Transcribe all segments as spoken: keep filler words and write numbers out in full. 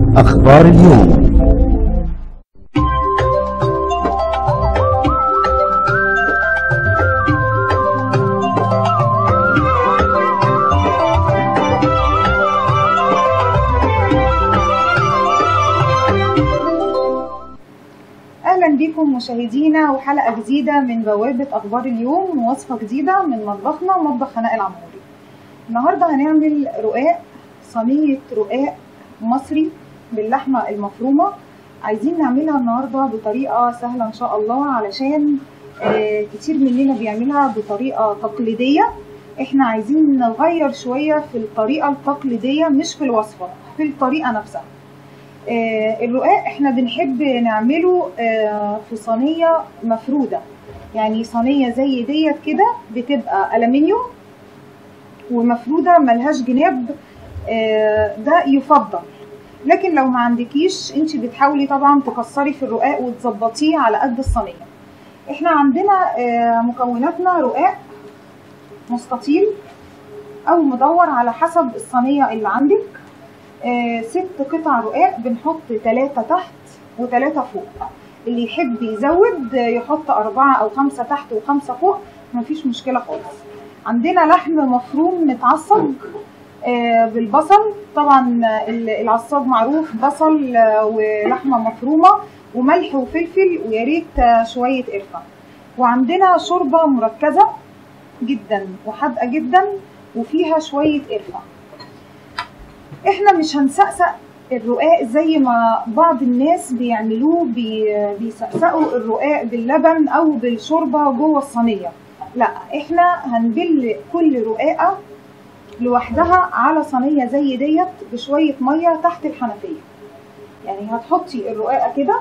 أخبار اليوم. أهلا بكم مشاهدينا وحلقة جديدة من بوابة أخبار اليوم ووصفة جديدة من مطبخنا مطبخ هناء العموري. النهاردة هنعمل رقاق، صينية رقاق مصري باللحمة المفرومة. عايزين نعملها النهاردة بطريقة سهلة إن شاء الله، علشان آه كتير مننا بيعملها بطريقة تقليدية. احنا عايزين نغير شوية في الطريقة التقليدية، مش في الوصفة، في الطريقة نفسها. آه الرقاق احنا بنحب نعمله آه في صينية مفرودة، يعني صينية زي ديت كده بتبقى ألمنيوم ومفرودة ملهاش جناب. آه ده يفضل، لكن لو ما عندكيش انت بتحاولي طبعا تكسري في الرقاق وتظبطيه على قد الصينية. احنا عندنا آه مكوناتنا رقاق مستطيل او مدور على حسب الصينية اللي عندك. آه ست قطع رقاق، بنحط ثلاثة تحت وثلاثة فوق. اللي يحب يزود يحط أربعة أو خمسة تحت وخمسة فوق، مفيش مشكلة خالص. عندنا لحم مفروم متعصج آه بالبصل، طبعا العصاج معروف، بصل آه ولحمة مفرومة وملح وفلفل وياريت آه شوية قرفة. وعندنا شوربة مركزة جدا وحادقة جدا وفيها شوية قرفة. احنا مش هنسقسق الرقاق زي ما بعض الناس بيعملوه، بي بيسقسقوا الرقاق باللبن او بالشوربه جوه الصينيه. لا، احنا هنبل كل رقاقه لوحدها على صينيه زي ديت بشويه ميه تحت الحنفيه. يعني هتحطي الرقاقه كده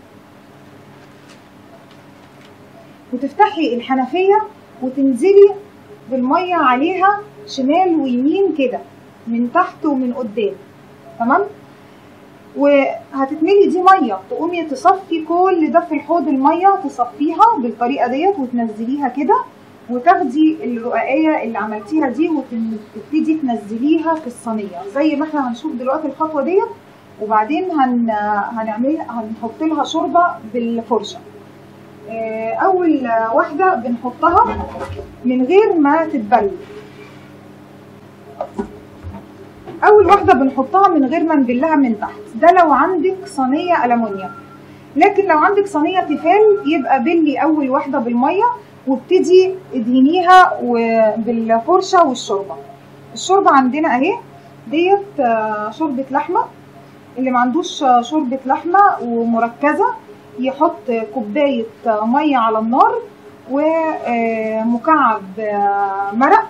وتفتحي الحنفيه وتنزلي بالميه عليها شمال ويمين كده، من تحت ومن قدام، تمام؟ وهتتملي دي ميه، تقومي تصفي كل ده في الحوض الميه، تصفيها بالطريقه ديت وتنزليها كده، وتاخدي الرقاقيه اللي عملتيها دي وتبتدي تنزليها في الصينيه زي ما احنا هنشوف دلوقتي الخطوه ديت. وبعدين هن هنعمل هنحط لها شوربه بالفرشه. اول واحده بنحطها من غير ما تتبل، اول واحده بنحطها من غير ما نبلها من تحت. ده لو عندك صينيه ألمونيوم، لكن لو عندك صينيه تيفال يبقى بلي اول واحده بالميه وابتدي ادهنيها بالفرشه والشوربه. الشوربه عندنا اهي ديت شوربه لحمه. اللي ما عندوش شوربه لحمه ومركزه يحط كوبايه ميه على النار ومكعب مرق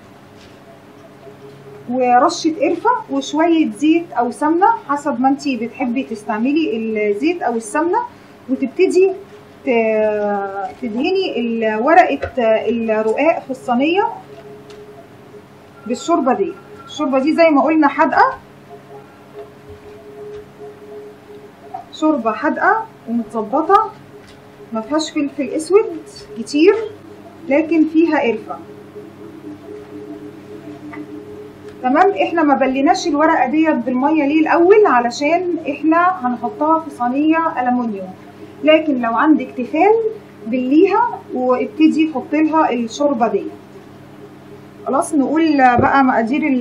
ورشه قرفه وشويه زيت او سمنه حسب ما انتي بتحبي تستعملي الزيت او السمنه، وتبتدي تدهني ورقه الرقاق في الصينيه بالشوربه دي. الشوربه دي زي ما قلنا حادقه، شوربه حادقه ومتظبطه، ما فيهاش فلفل اسود كتير لكن فيها قرفه، تمام؟ احنا ما بليناش الورقه ديت بالميه ليه الاول؟ علشان احنا هنحطها في صينيه ألمونيوم، لكن لو عندك تيفال بليها وابتدي حط لها الشوربه دي. خلاص، نقول بقى مقادير ال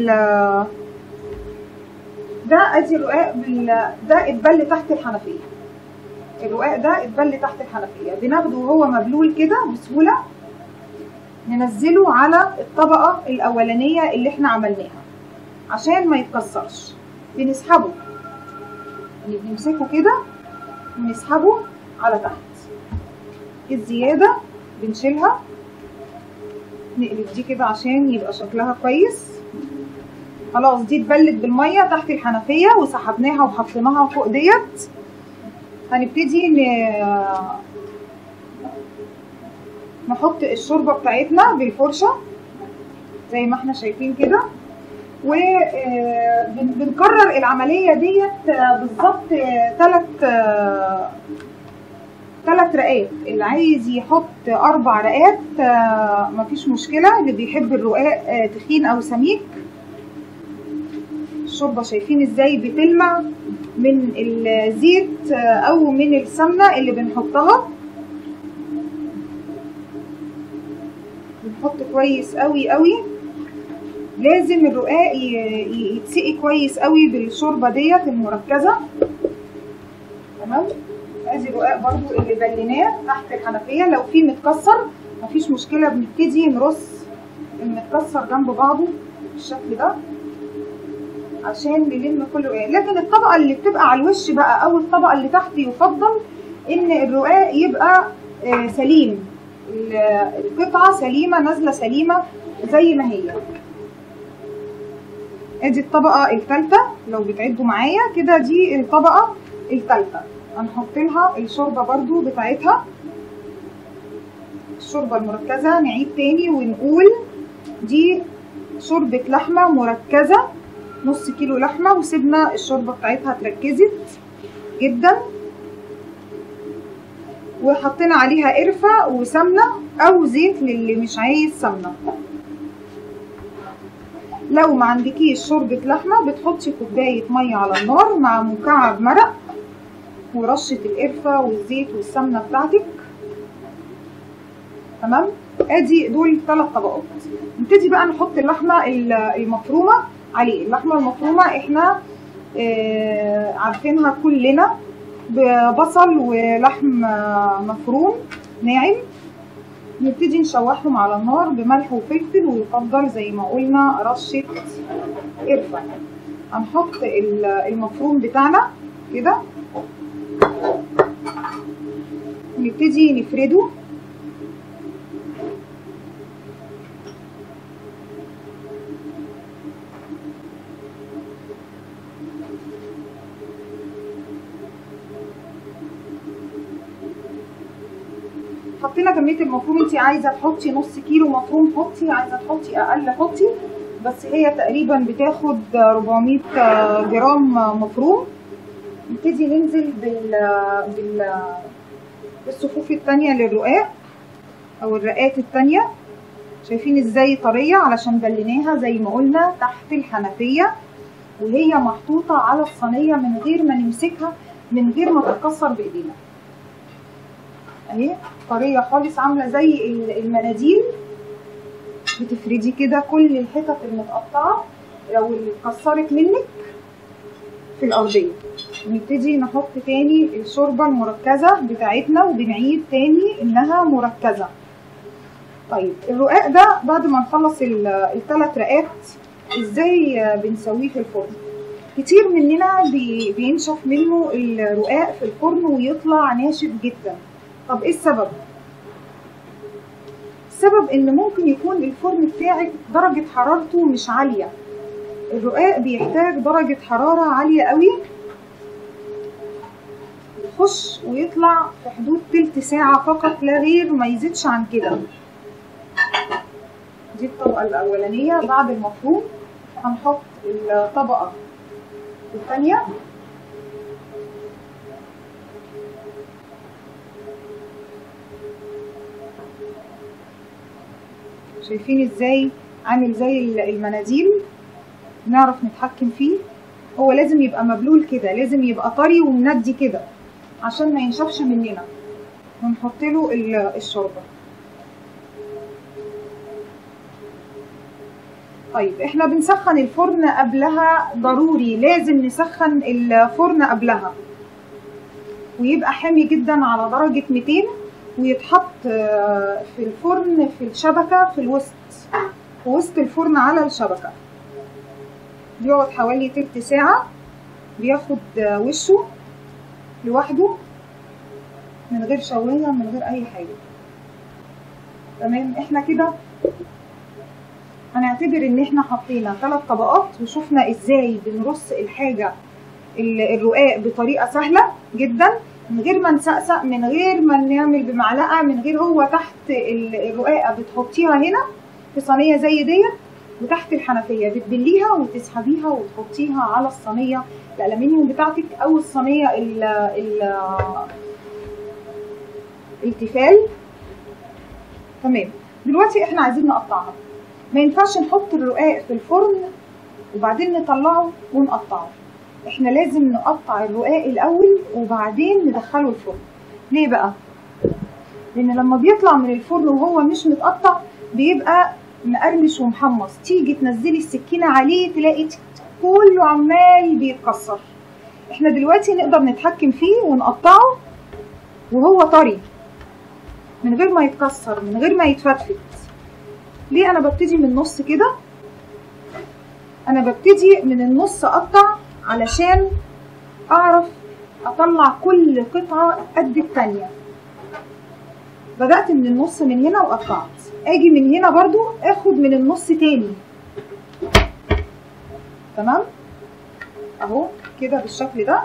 ده. ادي الرقاق بال... ده اتبل تحت الحنفيه. الرقاق ده اتبل تحت الحنفيه، بناخده وهو مبلول كده بسهوله، ننزله على الطبقه الاولانيه اللي احنا عملناها عشان ما يتكسرش. بنسحبه، يعني بنمسكه كده ونسحبه على تحت. الزياده بنشيلها، نقلب دي كده عشان يبقى شكلها كويس. خلاص، دي اتبلت بالميه تحت الحنفيه وسحبناها وحطيناها فوق ديت. هنبتدي نحط الشوربه بتاعتنا بالفرشه زي ما احنا شايفين كده، وبنكرر العمليه ديت بالظبط ثلاث ثلاث رقات. اللي عايز يحط اربع رقات مفيش مشكله، اللي بيحب الرقاق تخين او سميك. الشوربه شايفين ازاي بتلمع من الزيت او من السمنه اللي بنحطها. بنحط كويس قوي قوي، لازم الرقاق يتسقي كويس قوي بالشوربه ديت المركزه. تمام. ادي الرقاق برضو اللي بليناه تحت الحنفيه، لو في متكسر مفيش مشكله، بنبتدي نرص المتكسر جنب بعضه بالشكل ده عشان نلم كل رقاق. لكن الطبقه اللي بتبقى على الوش بقى او الطبقه اللي تحت يفضل ان الرقاق يبقى سليم، القطعه سليمه نازله سليمه زي ما هي. ادي الطبقه الثالثه لو بتعدوا معايا كده، دي الطبقه الثالثه. هنحط لها الشوربه برضو بتاعتها، الشوربه المركزه. نعيد تاني ونقول دي شوربه لحمه مركزه، نص كيلو لحمه وسيبنا الشوربه بتاعتها اتركزت جدا، وحطينا عليها قرفه وسمنه او زيت للي مش عايز سمنه. لو ما عندكيش شوربه لحمه بتحطي كوبايه ميه على النار مع مكعب مرق ورشه القرفه والزيت والسمنه بتاعتك. تمام. ادي دول ثلاث طبقات. نبتدي بقى نحط اللحمه المفرومه عليه. اللحمه المفرومه احنا آه عارفينها كلنا ببصل ولحم مفروم ناعم. نبتدي نشوحهم على النار بملح وفلفل، ويفضل زي ما قلنا رشه قرفه. هنحط المفروم بتاعنا كده ونبتدي نفرده. حطينا كميه المفروم، انت عايزه تحطي نص كيلو مفروم حطي، عايزه تحطي اقل حطي، بس هي تقريبا بتاخد أربعمية جرام مفروم. نبتدي ننزل بال بال بالصفوف التانية للرقاق او الرقات التانية. شايفين ازاي طريه علشان بليناها زي ما قلنا تحت الحنفيه وهي محطوطه على الصينيه من غير ما نمسكها، من غير ما تتكسر بايدينا. اهي طريه خالص، عامله زي المناديل. بتفردي كده كل الحتت المتقطعه لو اللي اتكسرت منك في الارضيه. نبتدي نحط تاني الشوربه المركزه بتاعتنا وبنعيد تاني انها مركزه. طيب الرقاق ده بعد ما نخلص الثلاث رقات ازاي بنسويه في الفرن؟ كتير مننا بينشف منه الرقاق في الفرن ويطلع ناشف جدا. طب ايه السبب؟ السبب ان ممكن يكون الفرن بتاعك درجة حرارته مش عالية. الرقاق بيحتاج درجة حرارة عالية قوي، يخش ويطلع في حدود تلت ساعة فقط لا غير، ما يزيدش عن كده. دي الطبقة الأولانية. بعد المفروم هنحط الطبقة الثانية. شايفين ازاي عامل زي المناديل، نعرف نتحكم فيه. هو لازم يبقى مبلول كده، لازم يبقى طري ومندي كده عشان ما ينشفش مننا. ونحط له الشوربه. طيب احنا بنسخن الفرن قبلها، ضروري لازم نسخن الفرن قبلها ويبقى حامي جدا على درجه مئتين، ويتحط في الفرن في الشبكه في الوسط، في وسط الفرن على الشبكه. بيقعد حوالي تلت ساعه، بياخد وشه لوحده من غير شوايه من غير اي حاجه. تمام. احنا كده هنعتبر ان احنا حطينا ثلاث طبقات وشوفنا ازاي بنرص الحاجه الرقاق بطريقه سهله جدا، من غير ما نسقسق، من غير ما نعمل بمعلقه، من غير هو تحت الرقاقه بتحطيها هنا في صينيه زي ديت، وتحت الحنفيه بتبليها وتسحبيها وتحطيها على الصينيه الالومنيوم بتاعتك او الصينيه ال ال التيفال. تمام. دلوقتي احنا عايزين نقطعها. ما ينفعش نحط الرقاق في الفرن وبعدين نطلعه ونقطعه. احنا لازم نقطع الرقاق الاول وبعدين ندخله الفرن. ليه بقى؟ لان لما بيطلع من الفرن وهو مش متقطع بيبقى مقرمش ومحمص، تيجي تنزلي السكينه عليه تلاقي كله عمال بيتكسر. احنا دلوقتي نقدر نتحكم فيه ونقطعه وهو طري من غير ما يتكسر، من غير ما يتفتفت. ليه انا ببتدي من النص كده؟ انا ببتدي من النص اقطع علشان اعرف اطلع كل قطعه قد التانيه. بدأت من النص من هنا وقطعت، اجي من هنا برضو اخد من النص تاني. تمام اهو كده بالشكل ده،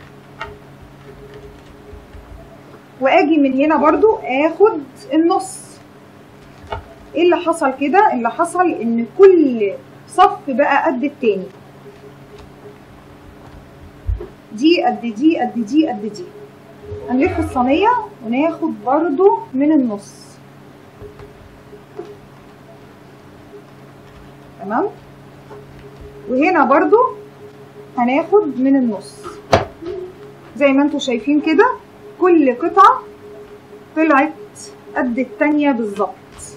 واجي من هنا برضو اخد النص. ايه اللي حصل كده؟ اللي حصل ان كل صف بقى قد التاني، دي قد دي قد دي قد دي. هنلف الصينيه وناخد برضو من النص. تمام، وهنا برضو هناخد من النص زي ما انتوا شايفين كده. كل قطعه طلعت قد التانيه بالظبط.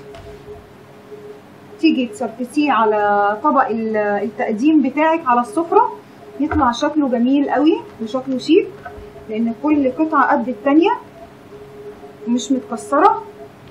تيجي تسرتسيه على طبق التقديم بتاعك على السفره، يطلع شكله جميل قوي وشكله شيك، لان كل قطعه قد التانيه ومش متكسره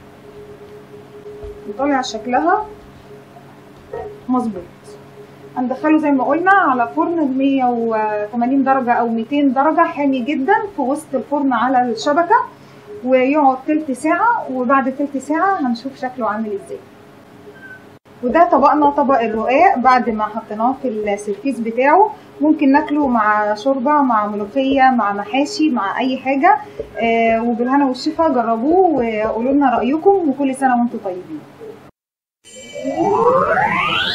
وطالع شكلها مظبوط. هندخله زي ما قلنا على فرن مية وتمانين درجه او ميتين درجه، حامي جدا، في وسط الفرن على الشبكه، ويقعد تلت ساعه. وبعد تلت ساعه هنشوف شكله عامل ازاي. وده طبقنا، طبق الرقاق بعد ما حطيناه في السرفيس بتاعه. ممكن ناكله مع شوربه، مع ملوخيه، مع محاشي، مع اي حاجه. آه وبالهنا والشفا، جربوه وقولوا لنا رايكم، وكل سنه وانتم طيبين.